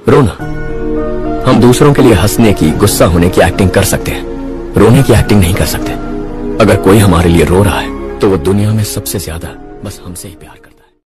रोना। हम दूसरों के लिए हंसने की, गुस्सा होने की एक्टिंग कर सकते हैं, रोने की एक्टिंग नहीं कर सकते। अगर कोई हमारे लिए रो रहा है तो वो दुनिया में सबसे ज्यादा बस हमसे ही प्यार